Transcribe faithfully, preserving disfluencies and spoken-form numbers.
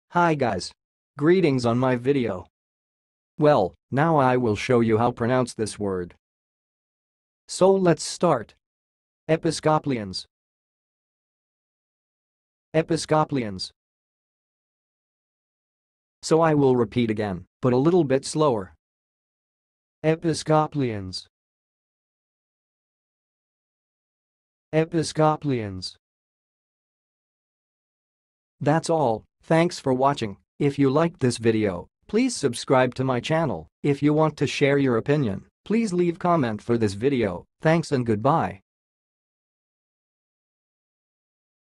Hi guys. Greetings on my video. Well, now I will show you how to pronounce this word. So let's start. Episcoplians. Episcoplians. So I will repeat again, but a little bit slower. Episcoplians. Episcoplians. That's all. Thanks for watching. If you liked this video, please subscribe to my channel. If you want to share your opinion, please leave comment for this video. Thanks and goodbye.